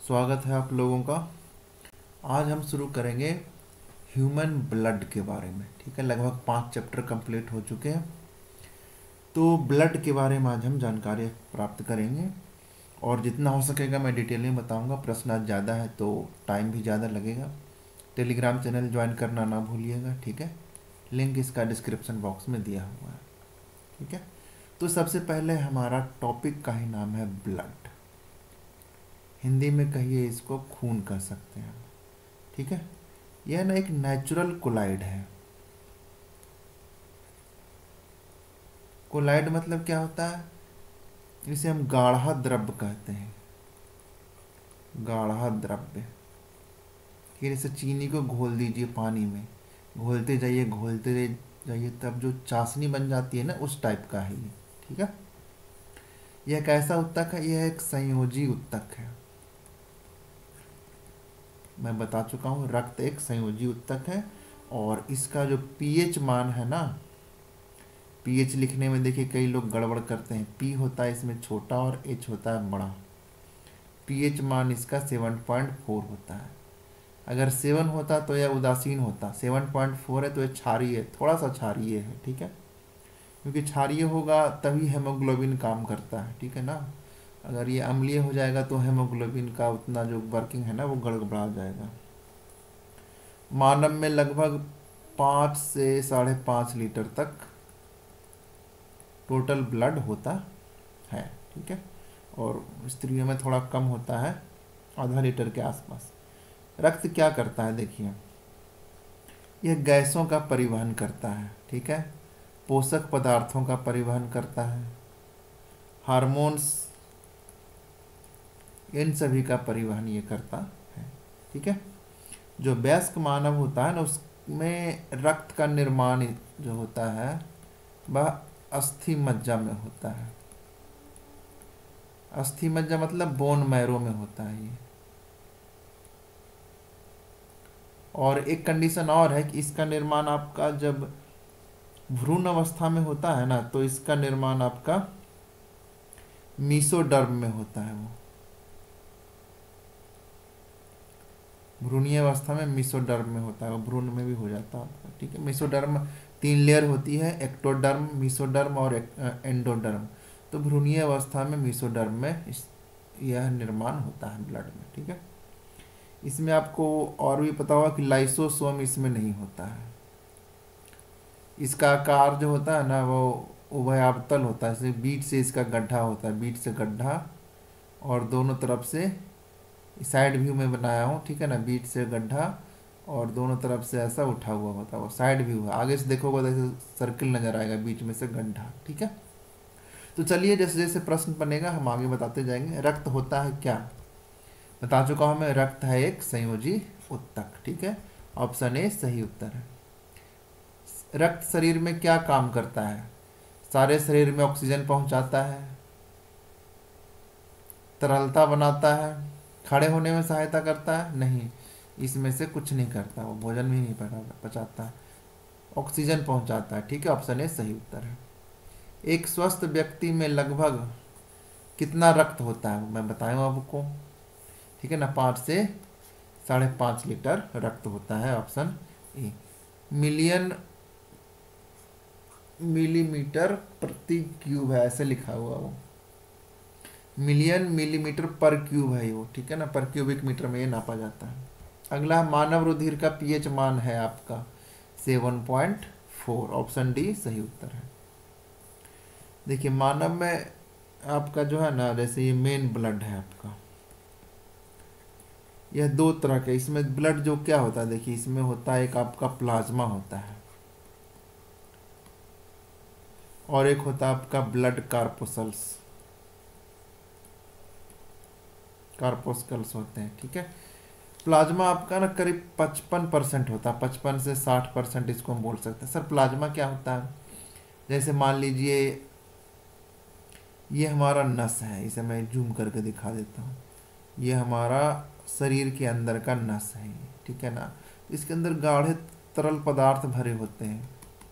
स्वागत है आप लोगों का। आज हम शुरू करेंगे ह्यूमन ब्लड के बारे में। ठीक है, लगभग 5 चैप्टर कंप्लीट हो चुके हैं। तो ब्लड के बारे में आज हम जानकारी प्राप्त करेंगे और जितना हो सकेगा मैं डिटेल में बताऊंगा। प्रश्न आज ज़्यादा है तो टाइम भी ज़्यादा लगेगा। टेलीग्राम चैनल ज्वाइन करना ना भूलिएगा। ठीक है, लिंक इसका डिस्क्रिप्शन बॉक्स में दिया हुआ है। ठीक है, तो सबसे पहले हमारा टॉपिक का ही नाम है ब्लड। हिंदी में कहिए इसको खून कह सकते हैं। ठीक है, यह ना एक नेचुरल कोलाइड है। कोलाइड मतलब क्या होता है? इसे हम गाढ़ा द्रव्य कहते हैं। गाढ़ा द्रव्य कि जैसे चीनी को घोल दीजिए पानी में, घोलते जाइए तब जो चाशनी बन जाती है ना, उस टाइप का है ये। ठीक है, यह कैसा उत्तक है? यह एक संयोजी उत्तक है। मैं बता चुका हूँ, रक्त एक संयोजी उत्तक है। और इसका जो पीएच मान है ना, पीएच लिखने में देखिए कई लोग गड़बड़ करते हैं। पी होता है इसमें छोटा और एच होता है बड़ा। पीएच मान इसका 7.4 होता है। अगर 7 होता तो यह उदासीन होता। 7.4 है तो यह क्षारीय, थोड़ा सा क्षारीय है। ठीक है, क्योंकि क्षारीय होगा तभी हेमोग्लोबिन काम करता है। ठीक है ना, अगर ये अम्लीय हो जाएगा तो हेमोग्लोबिन का उतना जो वर्किंग है ना वो गड़बड़ा जाएगा। मानव में लगभग 5 से 5.5 लीटर तक टोटल ब्लड होता है। ठीक है, और स्त्रियों में थोड़ा कम होता है, आधा लीटर के आसपास। रक्त क्या करता है? देखिए, यह गैसों का परिवहन करता है। ठीक है, पोषक पदार्थों का परिवहन करता है, हार्मोन्स, इन सभी का परिवहन ये करता है। ठीक है, जो वयस्क मानव होता है ना, उसमें रक्त का निर्माण जो होता है वह अस्थि मज्जा में होता है। अस्थि मज्जा मतलब बोन मैरो में होता है ये। और एक कंडीशन और है कि इसका निर्माण आपका जब भ्रूण अवस्था में होता है ना, तो इसका निर्माण आपका मीसोडर्म में होता है। वो भ्रूणीय अवस्था में मीसोडर्म में होता है, वो भ्रूण में भी हो जाता है आपका। ठीक है, मीसोडर्म 3 लेयर होती है, एक्टोडर्म, मीसोडर्म और एंडोडर्म। तो भ्रूणीय अवस्था में मीसोडर्म में यह निर्माण होता है ब्लड में। ठीक है, इसमें आपको और भी पता होगा कि लाइसोसोम इसमें नहीं होता है। इसका आकार जो होता है ना वो उभयावर्तल होता है। जैसे बीच से इसका गड्ढा होता है, बीच से गड्ढा, और दोनों तरफ से साइड व्यू में बनाया हूँ। ठीक है ना, बीच से गड्ढा और दोनों तरफ से ऐसा उठा हुआ होता है, वो साइड व्यू है। आगे से देखोगे तो ऐसे सर्किल नजर आएगा, बीच में से गड्ढा। ठीक है, तो चलिए जैसे जैसे प्रश्न बनेगा हम आगे बताते जाएंगे। रक्त होता है क्या? बता चुका हूँ मैं, रक्त है एक संयोजी उत्तक। ठीक है, ऑप्शन ए सही उत्तर है। रक्त शरीर में क्या काम करता है? सारे शरीर में ऑक्सीजन पहुंचाता है, तरलता बनाता है, खड़े होने में सहायता करता है? नहीं, इसमें से कुछ नहीं करता। वो भोजन भी नहीं पचाता है, ऑक्सीजन पहुंचाता है। ठीक है, ऑप्शन ए सही उत्तर है। एक स्वस्थ व्यक्ति में लगभग कितना रक्त होता है मैं बताऊँ आपको? ठीक है ना, 5 से 5.5 लीटर रक्त होता है, ऑप्शन ए। मिलियन मिलीमीटर प्रति क्यूब है, ऐसे लिखा हुआ वो। मिलियन मिलीमीटर पर क्यूब है वो। ठीक है ना, पर क्यूबिक मीटर में ये नापा जाता है। अगला, मानव रुधिर का पीएच मान है आपका 7.4, ऑप्शन डी सही उत्तर है। देखिए, मानव में आपका जो है ना, जैसे ये मेन ब्लड है आपका, यह 2 तरह के। इसमें ब्लड जो क्या होता है, देखिए इसमें होता है एक आपका प्लाज्मा होता है, और एक होता है आपका ब्लड कार्पोस्कल्स होते हैं। ठीक है, प्लाज्मा आपका ना करीब 55% होता है, 55 से 60% इसको हम बोल सकते हैं। सर प्लाज्मा क्या होता है? जैसे मान लीजिए ये हमारा नस है, इसे मैं जूम करके दिखा देता हूँ। ये हमारा शरीर के अंदर का नस है ये। ठीक है ना, इसके अंदर गाढ़े तरल पदार्थ भरे होते हैं,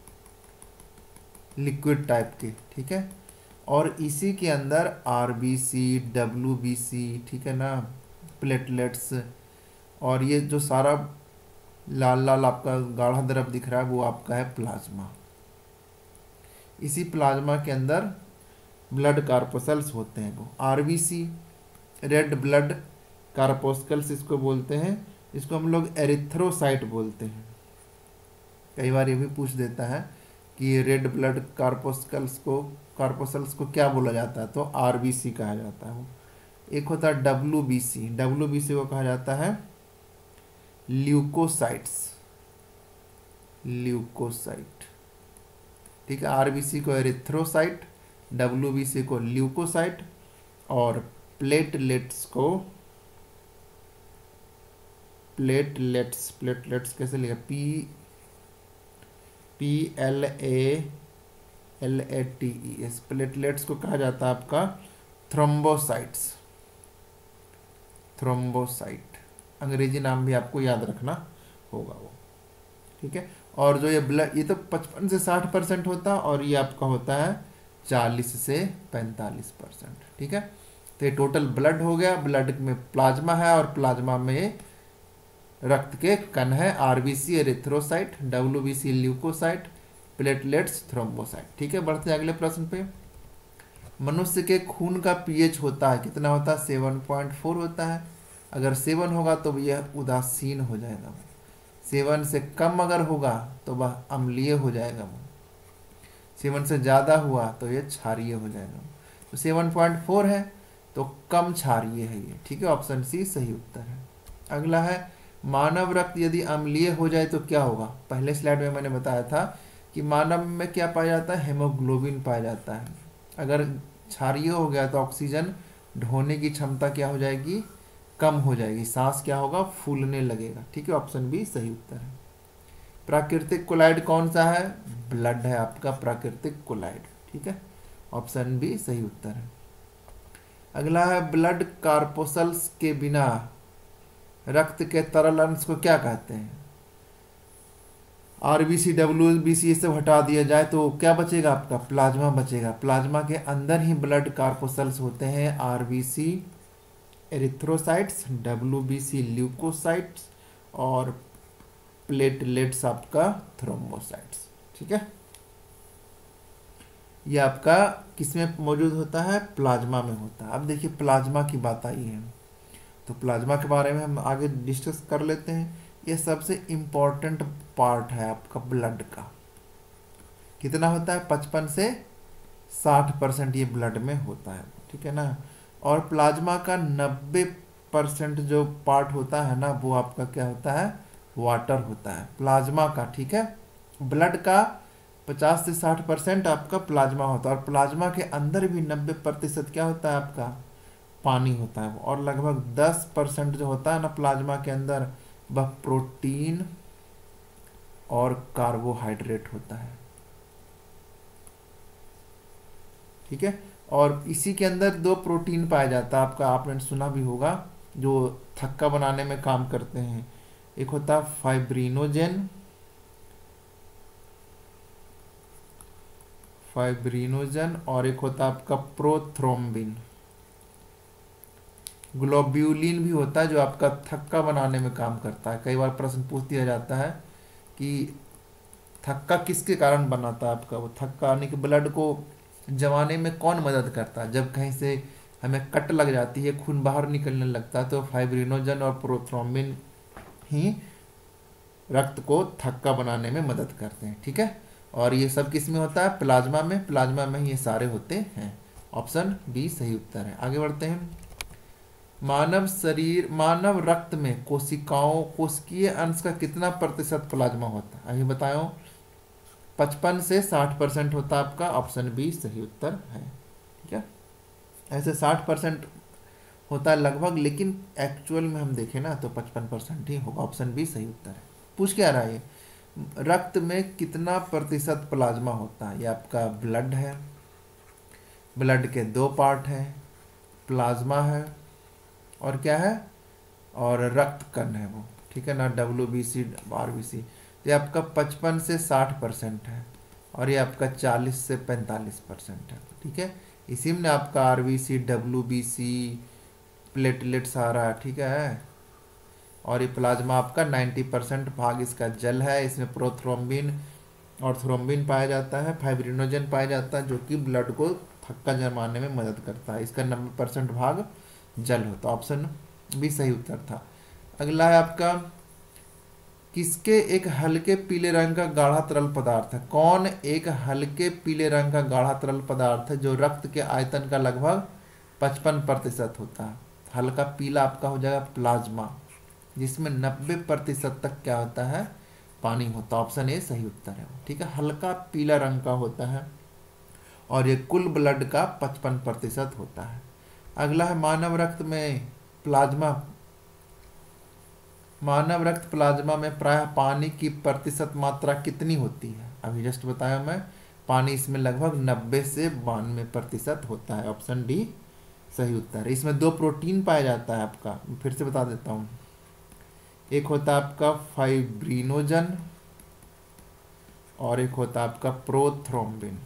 लिक्विड टाइप के। ठीक है, और इसी के अंदर आरबीसी, डब्ल्यूबीसी, ठीक है ना, प्लेटलेट्स, और ये जो सारा लाल लाल आपका गाढ़ा द्रव दिख रहा है वो आपका है प्लाज्मा। इसी प्लाज्मा के अंदर ब्लड कार्पोसल्स होते हैं, वो आरबीसी, रेड ब्लड कार्पोस्कल्स इसको बोलते हैं। इसको हम लोग एरिथ्रोसाइट बोलते हैं। कई बार ये भी पूछ देता है कि रेड ब्लड कार्पोसल्स को क्या बोला जाता है, तो आरबीसी कहा जाता है वो। एक होता है डब्ल्यूबीसी, डब्ल्यूबीसी को कहा जाता है ल्यूकोसाइट्स, ल्यूकोसाइट, ठीक है। आरबीसी को एरिथ्रोसाइट, डब्ल्यूबीसी को ल्यूकोसाइट, और प्लेटलेट्स को प्लेटलेट्स कैसे लिखा, PLATES, प्लेटलेट्स को कहा जाता है आपका थ्रोम्बोसाइट्स, थ्रोम्बोसाइट अंग्रेजी नाम भी आपको याद रखना होगा वो, ठीक है। और जो ये ब्लड, ये तो 55 से 60% होता है, और ये आपका होता है 40 से 45%, ठीक है। तो ये टोटल ब्लड हो गया। ब्लड में प्लाज्मा है, और प्लाज्मा में रक्त के कण है, RBC erythrocyte, WBC leukocyte, platelets thrombocyte, ठीक है। बढ़ते हैं अगले प्रश्न पे। मनुष्य के खून का पीएच होता है, कितना होता है, 7.4 होता है। अगर 7 होगा तो यह उदासीन हो जाएगा, 7 से कम अगर होगा तो वह अम्लीय हो जाएगा, 7 से ज़्यादा हुआ तो यह क्षारीय हो जाएगा। तो 7.4 है तो कम क्षारीय है ये, ठीक है। ऑप्शन सी सही उत्तर है। अगला है मानव रक्त यदि अम्लीय हो जाए तो क्या होगा। पहले स्लाइड में मैंने बताया था कि मानव में क्या पाया जाता है, हेमोग्लोबिन पाया जाता है। अगर क्षारीय हो गया तो ऑक्सीजन ढोने की क्षमता क्या हो जाएगी, कम हो जाएगी, सांस क्या होगा, फूलने लगेगा, ठीक है। ऑप्शन बी सही उत्तर है। प्राकृतिक कोलाइड कौन सा है, ब्लड है आपका प्राकृतिक कोलाइड, ठीक है। ऑप्शन बी सही उत्तर है। अगला है ब्लड कार्पोसल्स के बिना रक्त के तरल अंश को क्या कहते हैं। आरबीसी डब्ल्यूबीसी ये सब हटा दिया जाए तो क्या बचेगा आपका, प्लाज्मा बचेगा। प्लाज्मा के अंदर ही ब्लड कार्पोसल्स होते हैं, आरबीसी एरिथ्रोसाइट्स, डब्ल्यूबीसी ल्यूकोसाइट्स, और प्लेटलेट्स आपका थ्रोम्बोसाइट्स, ठीक है। ये आपका किसमें मौजूद होता है, प्लाज्मा में होता है। अब देखिए प्लाज्मा की बात आई है तो प्लाज्मा के बारे में हम आगे डिस्कस कर लेते हैं। ये सबसे इम्पोर्टेंट पार्ट है आपका ब्लड का। कितना होता है, 55 से 60% ये ब्लड में होता है, ठीक है ना। और प्लाज्मा का 90% जो पार्ट होता है ना, वो आपका क्या होता है, वाटर होता है प्लाज्मा का, ठीक है। ब्लड का 50 से 60% आपका प्लाज्मा होता है, और प्लाज्मा के अंदर भी 90% क्या होता है आपका, पानी होता है। और लगभग 10% जो होता है ना प्लाज्मा के अंदर, वह प्रोटीन और कार्बोहाइड्रेट होता है, ठीक है। और इसी के अंदर 2 प्रोटीन पाया जाता है आपका, आपने सुना भी होगा, जो थक्का बनाने में काम करते हैं। एक होता है फाइब्रिनोजन, और एक होता है आपका प्रोथ्रोम्बिन। ग्लोब्यूलिन भी होता है जो आपका थक्का बनाने में काम करता है। कई बार प्रश्न पूछ दिया जाता है कि थक्का किसके कारण बनाता है आपका, वो थक्का यानी कि ब्लड को जमाने में कौन मदद करता है। जब कहीं से हमें कट लग जाती है, खून बाहर निकलने लगता है, तो फाइब्रिनोजन और प्रोथ्रोम्बिन ही रक्त को थक्का बनाने में मदद करते हैं, ठीक है। और ये सब किस में होता है, प्लाज्मा में, प्लाज्मा में ही ये सारे होते हैं। ऑप्शन बी सही उत्तर है। आगे बढ़ते हैं। मानव रक्त में कोशिकीय अंश का कितना प्रतिशत प्लाज्मा होता है, अभी बताओ। 55 से 60% होता है आपका, ऑप्शन बी सही उत्तर है, ठीक है। ऐसे 60% होता है लगभग, लेकिन एक्चुअल में हम देखें ना तो 55% ही होगा। ऑप्शन बी सही उत्तर है। पूछ क्या रहा है, रक्त में कितना प्रतिशत प्लाज्मा होता है। ये आपका ब्लड है, ब्लड के 2 पार्ट हैं, प्लाज्मा है और क्या है, और रक्त कण है वो, ठीक है ना, डब्ल्यूबीसी आरबीसी। तो ये आपका 55 से 60% है, और ये आपका 40 से 45% है, ठीक है। इसी में आपका आरबीसी डब्ल्यूबीसी प्लेटलेट्स आ रहा है, ठीक है। और ये प्लाज्मा आपका 90% भाग इसका जल है, इसमें प्रोथ्रोम्बिन और थ्रोम्बिन पाया जाता है, फाइब्रिनोजन पाया जाता है, जो कि ब्लड को थक्का जमाने में मदद करता है। इसका 90% भाग जल होता है। ऑप्शन बी सही उत्तर था। अगला है आपका, किसके एक हल्के पीले रंग का गाढ़ा तरल पदार्थ है? कौन एक हल्के पीले रंग का गाढ़ा तरल पदार्थ है जो रक्त के आयतन का लगभग 55% होता है? हल्का पीला आपका हो जाएगा प्लाज्मा, जिसमें 90% तक क्या होता है? पानी होता है। ऑप्शन ए सही उत्तर है, ठीक है। हल्का पीला रंग का होता है और ये कुल ब्लड का 55% होता है। अगला है, मानव रक्त प्लाज्मा में प्रायः पानी की प्रतिशत मात्रा कितनी होती है? अभी जस्ट बताया मैं, पानी इसमें लगभग 90 से 92% होता है। ऑप्शन डी सही उत्तर है। इसमें 2 प्रोटीन पाया जाता है आपका, फिर से बता देता हूँ। एक होता है आपका फाइब्रिनोजन और एक होता है आपका प्रोथ्रोम्बिन।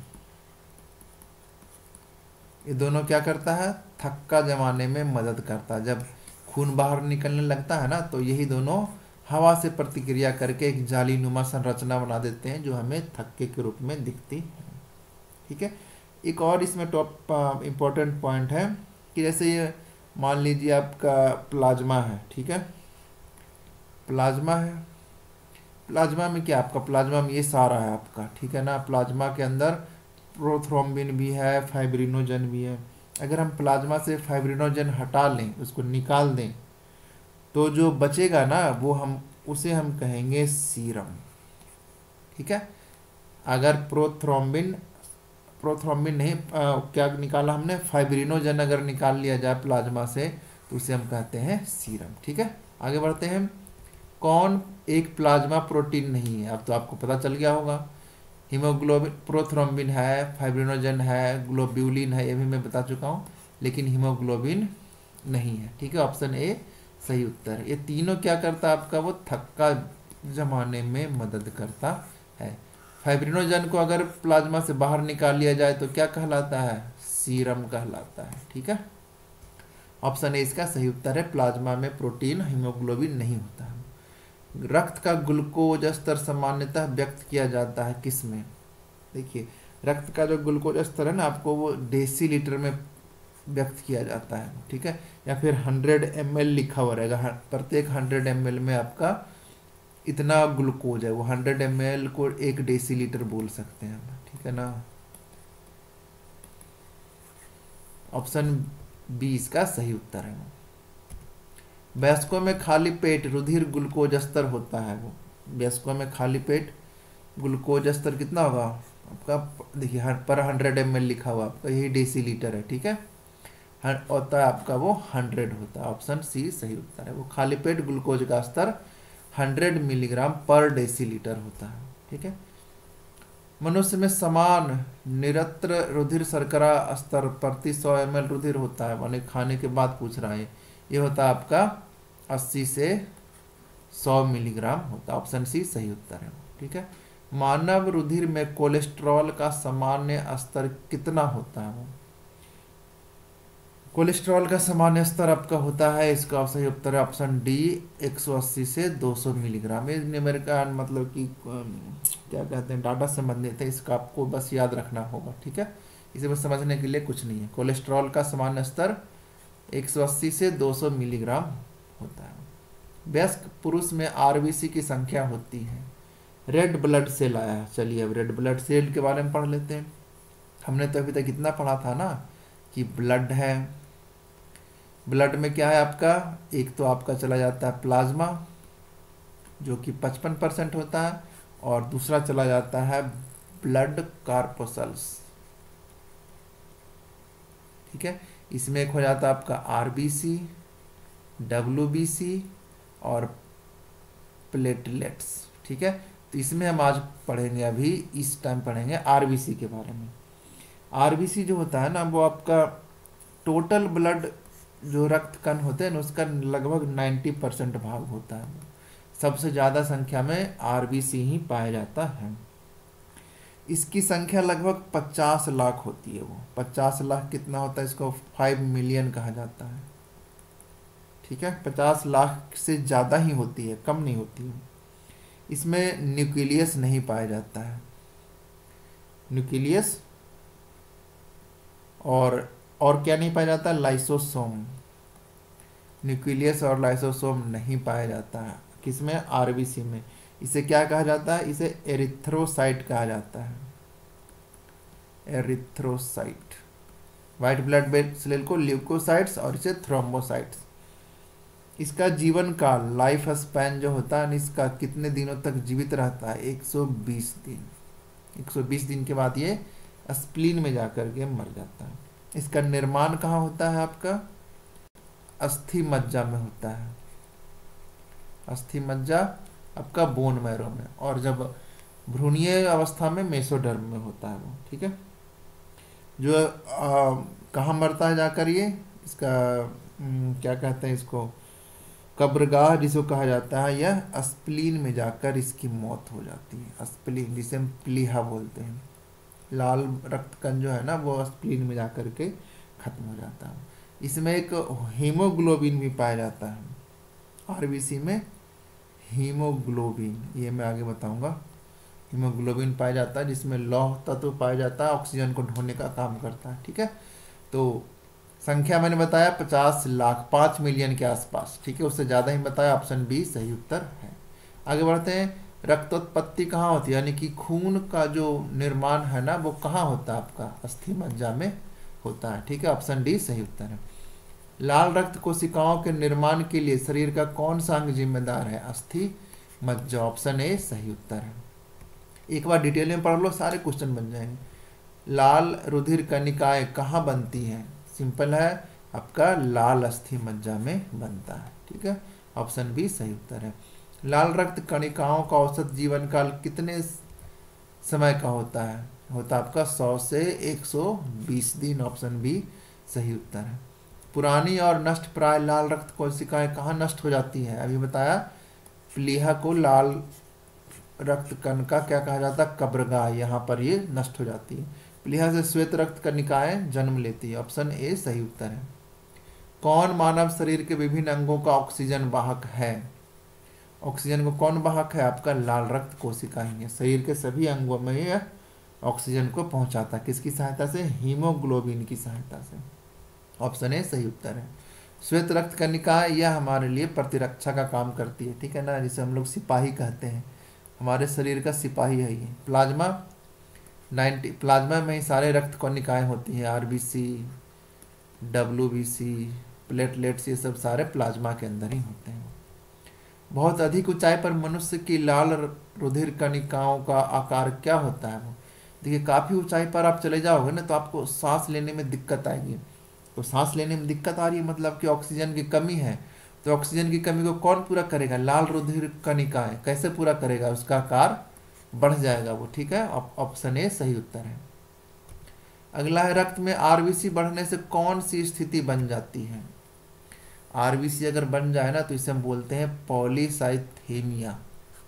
ये दोनों क्या करता है? थक्का जमाने में मदद करता है। जब खून बाहर निकलने लगता है ना, तो यही दोनों हवा से प्रतिक्रिया करके एक जालीनुमा संरचना बना देते हैं, जो हमें थक्के के रूप में दिखती है, ठीक है। एक और इसमें टॉप इम्पोर्टेंट पॉइंट है कि जैसे ये मान लीजिए आपका प्लाज्मा है, ठीक है। प्लाज्मा है, प्लाज्मा में क्या आपका, प्लाज्मा में ये सारा है आपका, ठीक है ना। प्लाज्मा के अंदर प्रोथ्रोम्बिन भी है, फाइब्रिनोजन भी है। अगर हम प्लाज्मा से फाइब्रिनोजन हटा लें, उसको निकाल दें, तो जो बचेगा ना, वो उसे हम कहेंगे सीरम, ठीक है। अगर प्रोथ्रोम्बिन नहीं, क्या निकाला हमने, फाइब्रिनोजन अगर निकाल लिया जाए प्लाज्मा से, तो उसे हम कहते हैं सीरम, ठीक है। आगे बढ़ते हैं। कौन एक प्लाज्मा प्रोटीन नहीं है? अब तो आपको पता चल गया होगा। हीमोग्लोबिन, प्रोथ्रोम्बिन है, फाइब्रिनोजन है, ग्लोब्यूलिन है, ये भी मैं बता चुका हूँ, लेकिन हीमोग्लोबिन नहीं है, ठीक है। ऑप्शन ए सही उत्तर है। ये तीनों क्या करता है आपका, वो थक्का जमाने में मदद करता है। फाइब्रिनोजन को अगर प्लाज्मा से बाहर निकाल लिया जाए तो क्या कहलाता है? सीरम कहलाता है, ठीक है। ऑप्शन ए इसका सही उत्तर है। प्लाज्मा में प्रोटीन हीमोग्लोबिन नहीं होता है। रक्त का ग्लूकोज स्तर सामान्यतः व्यक्त किया जाता है किस में? देखिए, रक्त का जो ग्लूकोज स्तर है ना, आपको वो डेसीलीटर में व्यक्त किया जाता है, ठीक है। या फिर 100 ml लिखा हुआ रहेगा, प्रत्येक 100 ml में आपका इतना ग्लूकोज है। वो 100 ml को 1 डेसीलीटर बोल सकते हैं, ठीक है ना। ऑप्शन बी इसका सही उत्तर है। वयस्कों में खाली पेट रुधिर ग्लूकोज स्तर होता है वो, वयस्कों में खाली पेट ग्लूकोज स्तर कितना होगा आपका? देखिए, हर पर 100 ml लिखा हुआ आपका, यही डेसीलीटर है, ठीक है। होता है आपका वो 100 होता है। ऑप्शन सी सही उत्तर है। वो खाली पेट ग्लूकोज का स्तर 100 मिलीग्राम पर डेसीलीटर होता है, ठीक है। मनुष्य में समान निरत्र रुधिर शर्करा स्तर प्रति 100 ml रुधिर होता है, माने खाने के बाद पूछ रहा है। ये होता है आपका 80 से 100 मिलीग्राम होता है। ऑप्शन सी सही उत्तर है, ठीक है। मानव रुधिर में कोलेस्ट्रॉल का सामान्य स्तर कितना होता है? वो कोलेस्ट्रॉल का सामान्य स्तर आपका होता है, इसका सही उत्तर है ऑप्शन डी 180 से 200 मिलीग्राम। ये न्यूमेरिकल मतलब कि क्या कहते हैं, डाटा संबंधित है, इसका आपको बस याद रखना होगा, ठीक है। इसे बस समझने के लिए कुछ नहीं है। कोलेस्ट्रॉल का सामान्य स्तर 180 से 200 मिलीग्राम होता है। वयस्क पुरुष में आरबीसी की संख्या होती है। रेड ब्लड सेल आया है, चलिए अब रेड ब्लड सेल के बारे में पढ़ लेते हैं। हमने तो अभी तक इतना पढ़ा था ना कि ब्लड है, ब्लड में क्या है आपका, एक तो आपका चला जाता है प्लाज्मा जो कि 55% होता है, और दूसरा चला जाता है ब्लड कार्पोसल्स, ठीक है। इसमें एक हो जाता है आपका आरबीसी, डब्ल्यूबीसी और प्लेटलेट्स, ठीक है। तो इसमें हम आज पढ़ेंगे, अभी इस टाइम पढ़ेंगे आरबीसी के बारे में। आरबीसी जो होता है ना, वो आपका टोटल ब्लड जो रक्त कण होते हैं ना, उसका लगभग 90% भाग होता है। सबसे ज़्यादा संख्या में आरबीसी ही पाया जाता है। इसकी संख्या लगभग 50 लाख होती है। वो 50 लाख कितना होता है, इसको 5 मिलियन कहा जाता है, ठीक है, 50 लाख से ज़्यादा ही होती है, कम नहीं होती है। इसमें न्यूक्लियस नहीं पाया जाता है, न्यूक्लियस और क्या नहीं पाया जाता, लाइसोसोम। न्यूक्लियस और लाइसोसोम नहीं पाया जाता है किसमें, आरबीसी में। इसे क्या कहा जाता है, इसे एरिथ्रोसाइट कहा जाता है, एरिथ्रोसाइट। व्हाइट ब्लड सेल को ल्यूकोसाइट्स और इसे थ्रोम्बोसाइट्स। इसका जीवन काल, लाइफ स्पैन जो होता है इसका, कितने दिनों तक जीवित रहता है, 120 दिन। 120 दिन के बाद ये स्प्लीन में जाकर के मर जाता है। इसका निर्माण कहाँ होता है, आपका अस्थि मज्जा में होता है। अस्थि मज्जा आपका बोन मैरो में, और जब भ्रूणीय अवस्था में मेसोडर्म में होता है वो। ठीक है, जो कहाँ मरता है जाकर ये, इसका क्या कहते हैं इसको, कब्रगाह जिसको कहा जाता है, यह स्प्लीन में जाकर इसकी मौत हो जाती है। स्प्लीन जिसे हम प्लीहा बोलते हैं, लाल रक्त कण जो है ना वो स्प्लीन में जाकर के खत्म हो जाता है। इसमें एक हीमोग्लोबिन भी पाया जाता है, आरबीसी में हीमोग्लोबिन, ये मैं आगे बताऊंगा। हीमोग्लोबिन पाया जाता है जिसमें लौह तत्व पाया जाता है, ऑक्सीजन को ढोने का काम करता है। ठीक है, तो संख्या मैंने बताया 50 लाख, 5 मिलियन के आसपास। ठीक है, उससे ज़्यादा ही बताया, ऑप्शन बी सही उत्तर है। आगे बढ़ते हैं, रक्तोत्पत्ति कहाँ होती है, यानी कि खून का जो निर्माण है ना वो कहाँ होता है, आपका अस्थि मज्जा में होता है। ठीक है, ऑप्शन डी सही उत्तर है। लाल रक्त कोशिकाओं के निर्माण के लिए शरीर का कौन सा अंग जिम्मेदार है, अस्थि मज्जा, ऑप्शन ए सही उत्तर है। एक बार डिटेल में पढ़ लो, सारे क्वेश्चन बन जाएंगे। लाल रुधिर कणिकाएं कहाँ बनती हैं, सिंपल है, आपका लाल अस्थि मज्जा में बनता है। ठीक है, ऑप्शन बी सही उत्तर है। लाल रक्त कणिकाओं का औसत जीवन काल कितने समय का होता है, होता आपका 100 से 120 दिन, ऑप्शन बी सही उत्तर है। पुरानी और नष्ट प्राय लाल रक्त कोशिकाएं कहाँ नष्ट हो जाती हैं, अभी बताया, प्लीहा को लाल रक्त कण का क्या कहा जाता है, कब्रगाह, यहाँ पर ये नष्ट हो जाती है। प्लीहा से श्वेत रक्त कणिकाएं जन्म लेती है, ऑप्शन ए सही उत्तर है। कौन मानव शरीर के विभिन्न अंगों का ऑक्सीजन वाहक है, ऑक्सीजन को कौन वाहक है, आपका लाल रक्त कोशिकाएं हैं। शरीर के सभी अंगों में यह ऑक्सीजन को पहुंचाता है, किसकी सहायता से, हीमोग्लोबिन की सहायता से, ऑप्शन ए सही उत्तर है। श्वेत रक्त कणिकाएं यह हमारे लिए प्रतिरक्षा का काम करती है। ठीक है ना, जिसे हम लोग सिपाही कहते हैं, हमारे शरीर का सिपाही है ये। प्लाज्मा में ही सारे रक्त कणिकाएं होती हैं, आरबीसी, डब्ल्यूबीसी, प्लेटलेट्स, ये सब सारे प्लाज्मा के अंदर ही होते हैं। बहुत अधिक ऊंचाई पर मनुष्य की लाल रुधिर कणिकाओं का आकार क्या होता है, वो देखिए, काफ़ी ऊंचाई पर आप चले जाओगे ना तो आपको सांस लेने में दिक्कत आएगी। तो सांस लेने में दिक्कत आ रही है मतलब कि ऑक्सीजन की कमी है, तो ऑक्सीजन की कमी को कौन पूरा करेगा, लाल रुधिर कणिकाएं। कैसे पूरा करेगा, उसका आकार बढ़ जाएगा वो। ठीक है, ऑप्शन ए सही उत्तर है। अगला है, रक्त में आरबीसी बढ़ने से कौन सी स्थिति बन जाती है। आरबीसी अगर बन जाए ना तो इसे हम बोलते हैं पॉलीसाइथेमिया।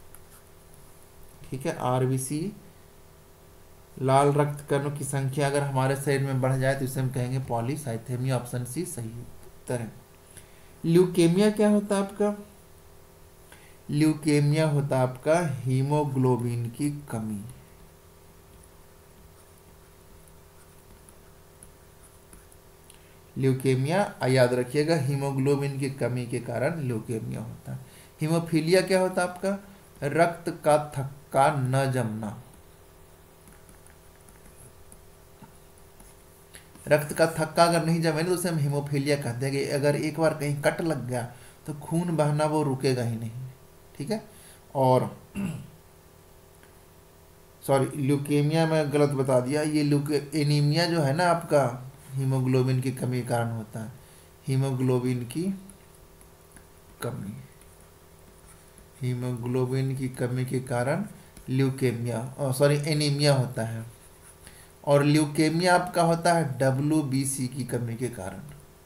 ठीक है, आरबीसी, लाल रक्त कणों की संख्या अगर हमारे शरीर में बढ़ जाए तो इसे हम कहेंगे पॉलीसाइथेमिया, ऑप्शन सी सही उत्तर है। ल्यूकेमिया क्या होता है आपका, ल्यूकेमिया होता है आपका हीमोग्लोबिन की कमी। ल्यूकेमिया याद रखिएगा, हीमोग्लोबिन की कमी के कारण ल्यूकेमिया होता है। हीमोफीलिया क्या होता है आपका, रक्त का थक्का न जमना। रक्त का थक्का अगर नहीं जमे तो उसे हम हीमोफीलिया कहते हैं, कि अगर एक बार कहीं कट लग गया तो खून बहना वो रुकेगा ही नहीं। ठीक है, और सॉरी, ल्यूकेमिया में गलत बता दिया, ये एनीमिया जो है ना आपका, हीमोग्लोबिन की कमी के कारण होता है। हीमोग्लोबिन की कमी, हीमोग्लोबिन की कमी के कारण ल्यूकेमिया, सॉरी, एनीमिया होता है। और ल्यूकेमिया आपका होता है डब्ल्यूबीसी की कमी के कारण।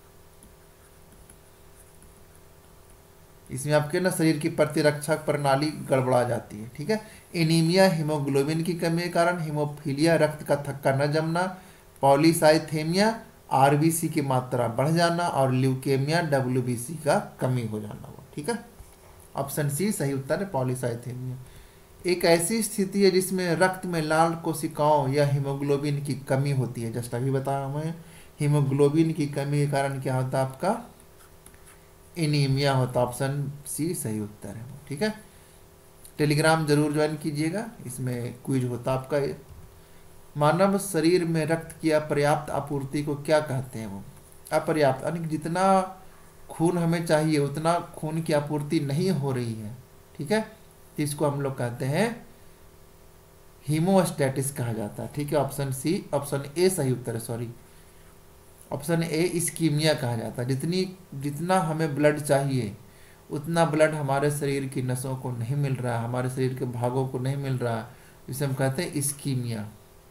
इसमें आपके ना शरीर की प्रतिरक्षा प्रणाली गड़बड़ा जाती है। ठीक है, एनीमिया हीमोग्लोबिन की कमी के कारण, हीमोफीलिया रक्त का थक्का न जमना, पॉलीसाइथेमिया आरबीसी की मात्रा बढ़ जाना और ल्यूकेमिया डब्ल्यूबीसी का कमी हो जाना वो, ठीक है। ऑप्शन सी सही उत्तर है, पॉलीसाइथेमिया। एक ऐसी स्थिति है जिसमें रक्त में लाल कोशिकाओं या हीमोग्लोबिन की कमी होती है, जस्ट अभी बताया हमें। हीमोग्लोबिन की कमी के कारण क्या होता है आपका, एनीमिया होता। ऑप्शन सी सही उत्तर है, ठीक है। टेलीग्राम जरूर ज्वाइन कीजिएगा, इसमें क्विज होता आपका। मानव शरीर में रक्त की अपर्याप्त आपूर्ति को क्या कहते हैं वो, अपर्याप्त यानी जितना खून हमें चाहिए उतना खून की आपूर्ति नहीं हो रही है, ठीक है, तो इसको हम लोग कहते हैं हीमोस्टैटिस कहा जाता है, ठीक है। ऑप्शन सी, ऑप्शन ए सही उत्तर है, सॉरी, ऑप्शन ए इस्कीमिया कहा जाता है। जितना हमें ब्लड चाहिए उतना ब्लड हमारे शरीर की नसों को नहीं मिल रहा, हमारे शरीर के भागों को नहीं मिल रहा, जिसे हम कहते हैं इस्कीमिया।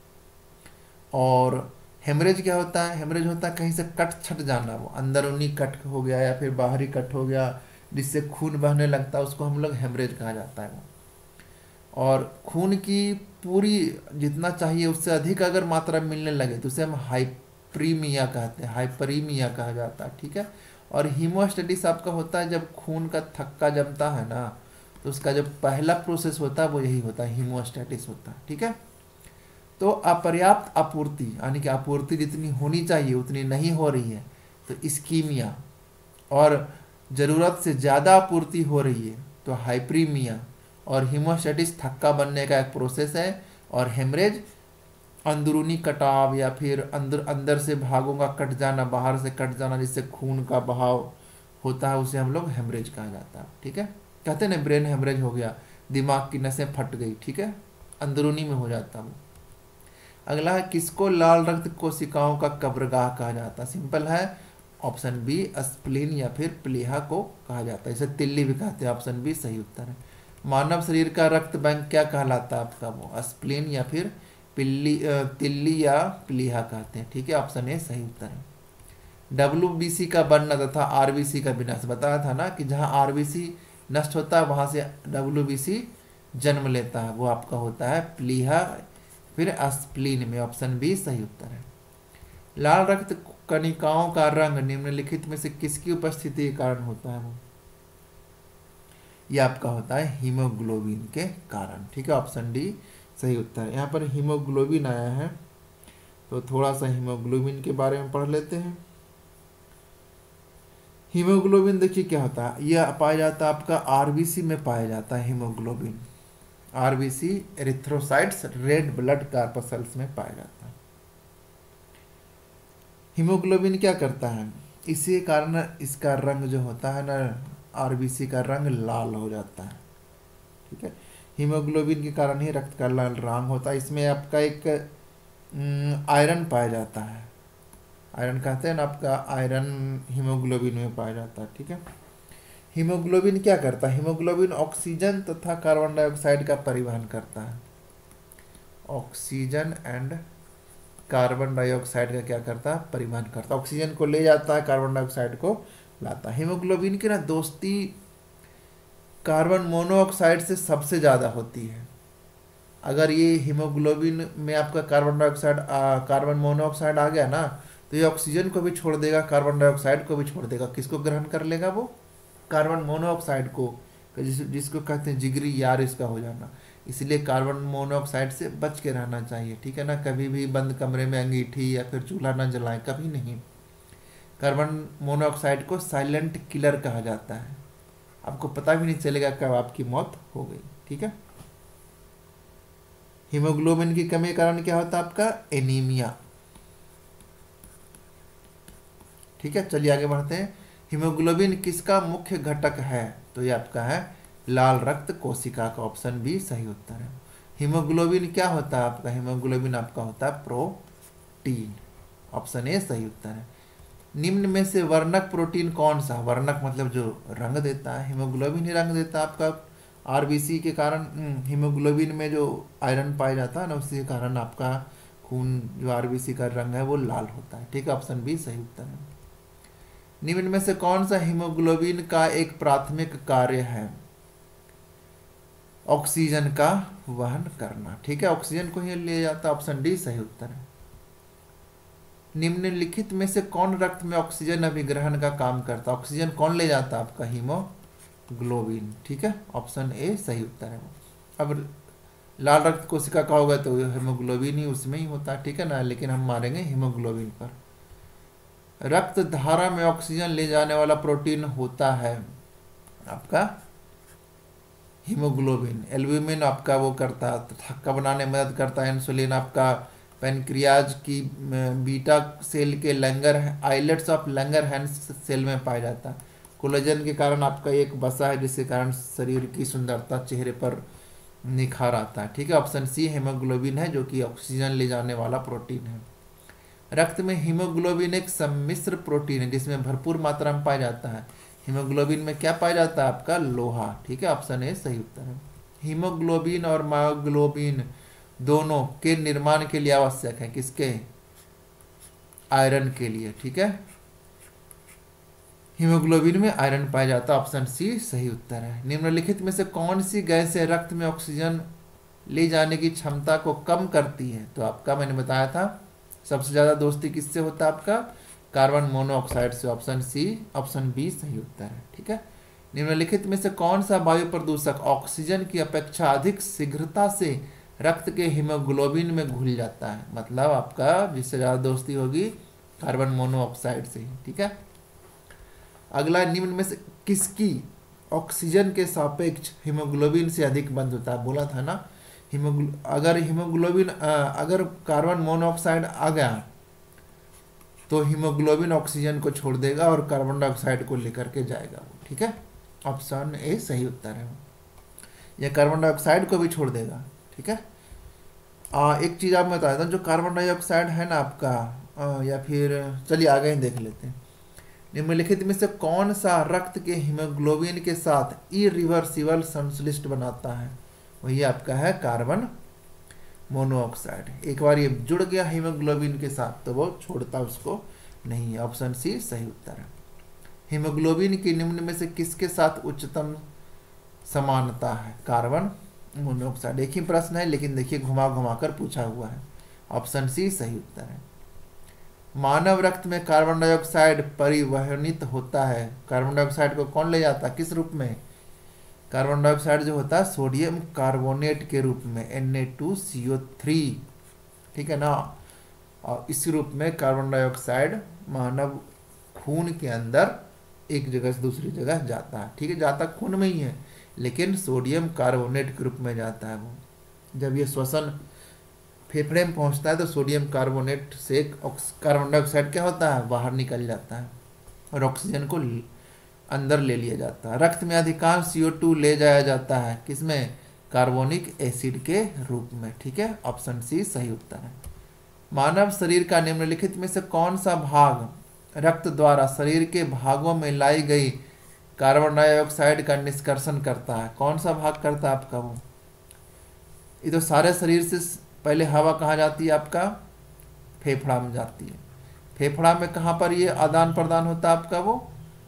और हेमरेज क्या होता है, हेमरेज होता है कहीं से कट छट जाना, वो अंदरूनी कट हो गया या फिर बाहरी कट हो गया जिससे खून बहने लगता है, उसको हम लोग हेमरेज कहा जाता है वो। और खून की पूरी जितना चाहिए उससे अधिक अगर मात्रा मिलने लगे तो उसे हम हाइपरीमिया कहते हैं, हाइपरीमिया कहा जाता है, ठीक है। और हीमोस्टेटिस आपका होता है जब खून का थक्का जमता है ना, तो उसका जो पहला प्रोसेस होता है वो यही होता है, हीमोस्टेटिस होता है, ठीक है। तो अपर्याप्त आपूर्ति यानी कि आपूर्ति जितनी होनी चाहिए उतनी नहीं हो रही है तो इस्कीमिया, और ज़रूरत से ज़्यादा आपूर्ति हो रही है तो हाइपरीमिया। और हीमोस्टेटिस थक्का बनने का एक प्रोसेस है, और हेमरेज अंदरूनी कटाव या फिर अंदर से भागों का कट जाना, बाहर से कट जाना जिससे खून का बहाव होता है, उसे हम लोग हेमरेज कहा जाता है, ठीक है। कहते हैं ना ब्रेन हेमरेज हो गया, दिमाग की नसें फट गई, ठीक है, अंदरूनी में हो जाता है वो। अगला है किसको लाल रक्त कोशिकाओं का कब्रगाह कहा जाता है, सिंपल है, ऑप्शन बी स्प्लीन या फिर प्लीहा को कहा जाता है, इसे तिल्ली भी कहते हैं, ऑप्शन बी सही उत्तर है। मानव शरीर का रक्त बैंक क्या कहलाता है आपका, वो स्प्लीन या फिर तिल्ली या प्लीहा कहते हैं, ठीक है, ऑप्शन ए सही उत्तर है। डब्ल्यूबीसी का बनना तथा आरबीसी का विनाश, बताया था ना कि जहां आरबीसी नष्ट होता है वहां से डब्ल्यूबीसी जन्म लेता है, वो आपका होता है प्लीहा फिर स्प्लीन में, ऑप्शन बी सही उत्तर है। लाल रक्त कणिकाओं का रंग निम्नलिखित में से किसकी उपस्थिति के कारण होता है वो, ये आपका होता है हीमोग्लोबिन के कारण, ठीक है, ऑप्शन डी सही उत्तर है। यहाँ पर हीमोग्लोबिन आया है तो थोड़ा सा हीमोग्लोबिन के बारे में पढ़ लेते हैं। हीमोग्लोबिन देखिए क्या होता है, यह पाया जाता है आपका आरबीसी में पाया जाता है haemoglobin, RBC erythrocytes red blood corpuscles में पाया जाता है। हीमोग्लोबिन क्या करता है, इसी कारण इसका रंग जो होता है ना, आरबीसी का रंग लाल हो जाता है, ठीक है। हीमोग्लोबिन के कारण ही रक्त का लाल रंग होता है। इसमें आपका एक आयरन पाया जाता है, आयरन कहते हैं ना आपका, आयरन हीमोग्लोबिन में पाया जाता है, ठीक है। हीमोग्लोबिन क्या करता है, हीमोग्लोबिन ऑक्सीजन तथा कार्बन डाइऑक्साइड का परिवहन करता है, ऑक्सीजन एंड कार्बन डाइऑक्साइड का क्या करता है, परिवहन करता है, ऑक्सीजन को ले जाता है, कार्बन डाइऑक्साइड को लाता है। हीमोग्लोबिन की ना दोस्ती कार्बन मोनोऑक्साइड से सबसे ज़्यादा होती है। अगर ये हीमोग्लोबिन में आपका कार्बन मोनोऑक्साइड आ गया ना, तो ये ऑक्सीजन को भी छोड़ देगा, कार्बन डाइऑक्साइड को भी छोड़ देगा, किसको ग्रहण कर लेगा वो, कार्बन मोनोऑक्साइड को, जिसको कहते हैं जिगरी यार इसका हो जाना। इसलिए कार्बन मोनोऑक्साइड से बच के रहना चाहिए, ठीक है ना, कभी भी बंद कमरे में अंगीठी या फिर चूल्हा ना जलाएं, कभी नहीं। कार्बन मोनोऑक्साइड को साइलेंट किलर कहा जाता है, आपको पता भी नहीं चलेगा कब आपकी मौत हो गई, ठीक है। हीमोग्लोबिन की कमी के कारण क्या होता है आपका, एनीमिया, ठीक है। चलिए आगे बढ़ते हैं। हीमोग्लोबिन किसका मुख्य घटक है, तो ये आपका है लाल रक्त कोशिका का, ऑप्शन बी सही उत्तर है। हीमोग्लोबिन क्या होता है आपका, हीमोग्लोबिन आपका होता है प्रोटीन, ऑप्शन ए सही उत्तर है। निम्न में से वर्णक प्रोटीन कौन सा, वर्णक मतलब जो रंग देता है, हीमोग्लोबिन ही रंग देता है आपका, आरबीसी के कारण हीमोग्लोबिन में जो आयरन पाया जाता है ना, उसी के कारण आपका खून जो आरबीसी का रंग है वो लाल होता है, ठीक है, ऑप्शन बी सही उत्तर है। निम्न में से कौन सा हीमोग्लोबिन का एक प्राथमिक कार्य है, ऑक्सीजन का वहन करना, ठीक है, ऑक्सीजन को ही ले जाता है, ऑप्शन डी सही उत्तर है। निम्नलिखित में से कौन रक्त में ऑक्सीजन अभिग्रहण का काम करता है? ऑक्सीजन कौन ले जाता है? आपका हीमोग्लोबिन। ठीक है, ऑप्शन ए सही उत्तर है। अब लाल रक्त कोशिका का होगा तो हीमोग्लोबिन ही उसमें ही होता है, ठीक है ना, लेकिन हम मारेंगे हीमोग्लोबिन पर। रक्त धारा में ऑक्सीजन ले जाने वाला प्रोटीन होता है आपका हीमोग्लोबिन। एल्ब्यूमिन आपका वो करता है, थक्का बनाने में मदद करता है। इंसुलिन आपका पेनक्रियाज की बीटा सेल के Langer islets of Langerhans cell में पाया जाता है। कोलेजन के कारण आपका एक वसा है जिसके कारण शरीर की सुंदरता चेहरे पर निखार आता है। ठीक है, ऑप्शन सी हीमोग्लोबिन है जो कि ऑक्सीजन ले जाने वाला प्रोटीन है। रक्त में हीमोग्लोबिन एक सम्मिश्र प्रोटीन है जिसमें भरपूर मात्रा में पाया जाता है। हीमोग्लोबिन में क्या पाया जाता है? आपका लोहा। ठीक है, ऑप्शन ए सही उत्तर है। हीमोग्लोबिन और मायोग्लोबिन दोनों के निर्माण के लिए आवश्यक है, किसके? आयरन के लिए। ठीक है, हीमोग्लोबिन में आयरन पाया जाता है, ऑप्शन सी सही उत्तर है। निम्नलिखित में से कौन सी गैस है रक्त में ऑक्सीजन ले जाने की क्षमता को कम करती है? तो आपका मैंने बताया था सबसे ज्यादा दोस्ती किससे होता है? आपका कार्बन मोनोऑक्साइड से, ऑप्शन सी ऑप्शन बी सही उत्तर है। ठीक है, निम्नलिखित में से कौन सा वायु प्रदूषक ऑक्सीजन की अपेक्षा अधिक शीघ्रता से रक्त के हीमोग्लोबिन में घुल जाता है? मतलब आपका जिससे ज्यादा दोस्ती होगी कार्बन मोनोऑक्साइड से ही। ठीक है, अगला निम्न में से किसकी ऑक्सीजन के सापेक्ष हीमोग्लोबिन से अधिक बंध होता है? बोला था ना अगर हीमोग्लोबिन अगर कार्बन मोनोऑक्साइड आ गया तो हीमोग्लोबिन ऑक्सीजन को छोड़ देगा और कार्बन डाइऑक्साइड को लेकर के जाएगा वो। ठीक है, ऑप्शन ए सही उत्तर है। यह कार्बन डाइऑक्साइड को भी छोड़ देगा। ठीक है, एक चीज आप बता देता हूँ, जो कार्बन डाइऑक्साइड है ना आपका या फिर चलिए आगे ही देख लेते हैं। निम्नलिखित में से कौन सा रक्त के हीमोग्लोबिन के साथ इरिवर्सिबल संश्लिष्ट बनाता है? वही आपका है कार्बन मोनोऑक्साइड। एक बार ये जुड़ गया हीमोग्लोबिन के साथ तो वो छोड़ता उसको नहीं। ऑप्शन सी सही उत्तर है। हीमोग्लोबिन की निम्न में से किसके साथ उच्चतम समानता है? Carbon monoxide. एक ही प्रश्न है लेकिन देखिए घुमा घुमा कर पूछा हुआ है। ऑप्शन सी सही उत्तर है। मानव रक्त में कार्बन डाइऑक्साइड परिवहनित होता है। कार्बन डाइऑक्साइड को कौन ले जाता है? किस रूप में? कार्बन डाइऑक्साइड जो होता है सोडियम कार्बोनेट के रूप में Na2CO3। ठीक है ना, और इस रूप में कार्बन डाइऑक्साइड मानव खून के अंदर एक जगह से दूसरी जगह जाता है। ठीक है, जाता खून में ही है लेकिन सोडियम कार्बोनेट के रूप में जाता है वो। जब ये श्वसन फेफड़े में पहुंचता है तो सोडियम कार्बोनेट से कार्बन डाइऑक्साइड क्या होता है? बाहर निकल जाता है और ऑक्सीजन को अंदर ले लिया जाता है। रक्त में अधिकांश CO2 ले जाया जाता है किसमें? कार्बोनिक एसिड के रूप में। ठीक है, ऑप्शन सी सही उत्तर है। मानव शरीर का निम्नलिखित में से कौन सा भाग रक्त द्वारा शरीर के भागों में लाई गई कार्बन डाइऑक्साइड का निष्कर्षण करता है? कौन सा भाग करता है आपका वो? ये तो सारे शरीर से पहले हवा कहाँ जाती है? आपका फेफड़ा में जाती है। फेफड़ा में कहाँ पर ये आदान प्रदान होता है आपका वो?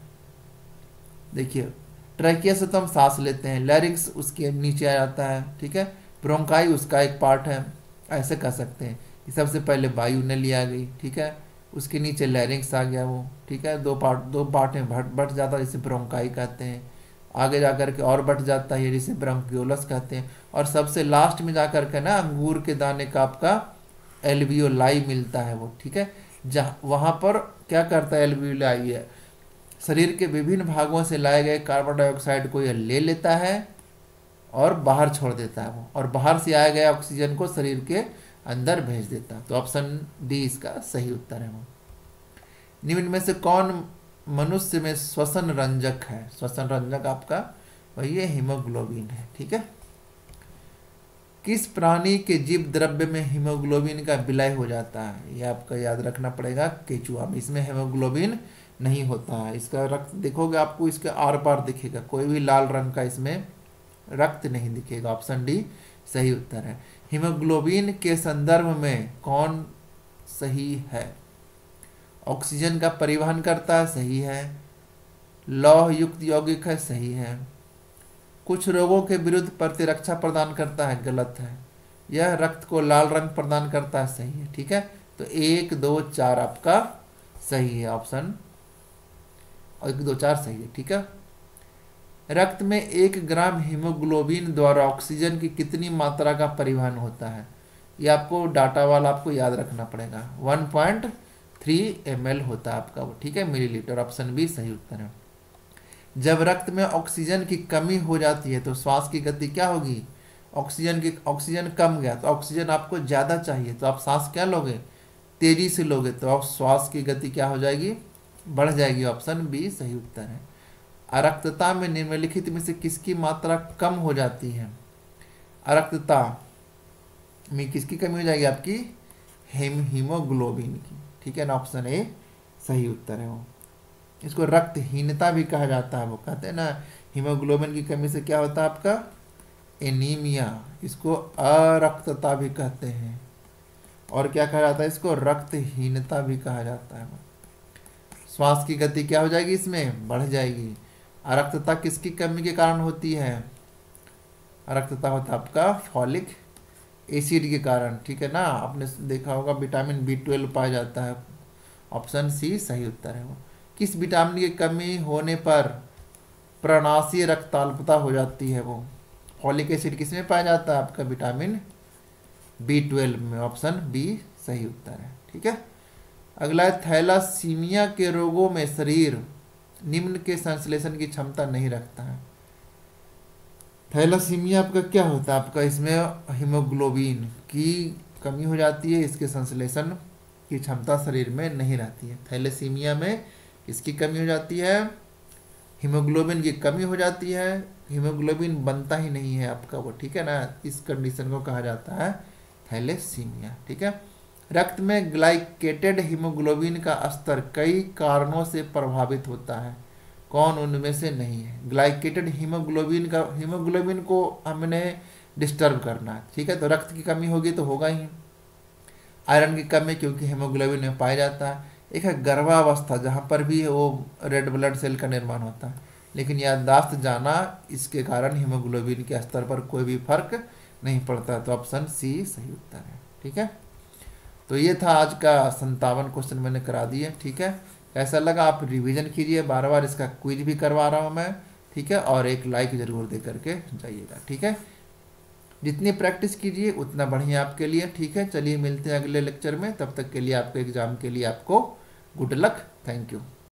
देखिए ट्रैकिया से तो हम सांस लेते हैं, लैरिंक्स उसके नीचे आ जाता है। ठीक है, ब्रोंकाई उसका एक पार्ट है, ऐसे कह सकते हैं कि सबसे पहले वायु नली आ गई। ठीक है, उसके नीचे लैरिंक्स आ गया वो। ठीक है, दो पार्ट में बढ़ जाता है जिसे ब्रोंकाई कहते हैं। आगे जाकर के और बढ़ जाता है जिसे ब्रोंकियोलस कहते हैं। और सबसे लास्ट में जाकर के ना अंगूर के दाने का आपका एल्वियोलाई मिलता है वो। ठीक है, जहाँ वहाँ पर क्या करता है एल्वियोलाई है, शरीर के विभिन्न भागों से लाए गए कार्बन डाइऑक्साइड को यह ले लेता है और बाहर छोड़ देता है वो, और बाहर से आया गया ऑक्सीजन को शरीर के अंदर भेज देता है। तो ऑप्शन डी इसका सही उत्तर है वो। निम्न में से कौन मनुष्य में श्वसन रंजक है? श्वसन रंजक आपका वही है हीमोग्लोबिन है। ठीक है, किस प्राणी के जीव द्रव्य में हीमोग्लोबिन का विलय हो जाता है? ये आपका याद रखना पड़ेगा, केचुआ में। इसमें हीमोग्लोबिन नहीं होता है। इसका रक्त देखोगे आपको इसके आर पार दिखेगा, कोई भी लाल रंग का इसमें रक्त नहीं दिखेगा। ऑप्शन डी सही उत्तर है। हीमोग्लोबिन के संदर्भ में कौन सही है? ऑक्सीजन का परिवहन करता है, सही है। लौह युक्त यौगिक है, सही है। कुछ रोगों के विरुद्ध प्रतिरक्षा प्रदान करता है, गलत है। यह रक्त को लाल रंग प्रदान करता है, सही है। ठीक है, तो 1 2 4 आपका सही है ऑप्शन, और 1 2 4 सही है। ठीक है। रक्त में 1 ग्राम हीमोग्लोबिन द्वारा ऑक्सीजन की कितनी मात्रा का परिवहन होता है? ये आपको डाटा वाला आपको याद रखना पड़ेगा। 1.3 ml होता है आपका वो। ठीक है, मिलीलीटर। ऑप्शन बी सही उत्तर है। जब रक्त में ऑक्सीजन की कमी हो जाती है तो श्वास की गति क्या होगी? ऑक्सीजन कम गया तो ऑक्सीजन आपको ज़्यादा चाहिए, तो आप सांस क्या लोगे? तेजी से लोगे, तो आप श्वास की गति क्या हो जाएगी? बढ़ जाएगी। ऑप्शन बी सही उत्तर है। अरक्तता में निम्नलिखित में से किसकी मात्रा कम हो जाती है? अरक्तता में किसकी कमी हो जाएगी? आपकी हीमोग्लोबिन की। ठीक है ना, ऑप्शन ए सही उत्तर है वो। इसको रक्तहीनता भी कहा जाता है। वो कहते हैं ना, हीमोग्लोबिन की कमी से क्या होता है आपका? एनीमिया। इसको अरक्तता भी कहते हैं। और क्या कहा जाता है? इसको रक्तहीनता भी कहा जाता है। श्वास की गति क्या हो जाएगी? इसमें बढ़ जाएगी। अरक्तता किसकी कमी के कारण होती है? अरक्तता होता है आपका फॉलिक एसिड के कारण। ठीक है ना, आपने देखा होगा विटामिन B12 पाया जाता है। ऑप्शन सी सही उत्तर है वो। किस विटामिन की कमी होने पर प्रणाशीय रक्ताल्पता हो जाती है? वो फॉलिक एसिड किस में पाया जाता है? आपका विटामिन B12 में। ऑप्शन बी सही उत्तर है। ठीक है। अगला, थैलासीमिया के रोगों में शरीर निम्न के संश्लेषण की क्षमता नहीं रखता है। थैलासीमिया आपका क्या होता है? आपका इसमें हीमोग्लोबिन की कमी हो जाती है, इसके संश्लेषण की क्षमता शरीर में नहीं रहती है। थैलेसीमिया में इसकी कमी हो जाती है, हीमोग्लोबिन की कमी हो जाती है, हीमोग्लोबिन बनता ही नहीं है आपका वो। ठीक है ना, इस कंडीशन को कहा जाता है थैलेसीमिया। ठीक है। रक्त में ग्लाइकेटेड हीमोग्लोबिन का स्तर कई कारणों से प्रभावित होता है, कौन उनमें से नहीं है? ग्लाइकेटेड हीमोग्लोबिन को हमने डिस्टर्ब करना है। ठीक है, तो रक्त की कमी होगी तो होगा ही। आयरन की कमी क्योंकि हीमोग्लोबिन में पाया जाता है। एक है गर्भावस्था, जहाँ पर भी वो रेड ब्लड सेल का निर्माण होता है। लेकिन याददाश्त जाना, इसके कारण हीमोग्लोबिन के स्तर पर कोई भी फर्क नहीं पड़ता। तो ऑप्शन सी सही उत्तर है। ठीक है, तो ये था आज का 57 क्वेश्चन मैंने करा दिए। ठीक है, कैसा लगा आप रिवीजन कीजिए, बार बार इसका क्विज भी करवा रहा हूँ मैं। ठीक है, और एक लाइक जरूर दे करके जाइएगा। ठीक है, जितनी प्रैक्टिस कीजिए उतना बढ़िया आपके लिए। ठीक है, चलिए मिलते हैं अगले लेक्चर में। तब तक के लिए आपके एग्जाम के लिए आपको गुड लक। Thank you.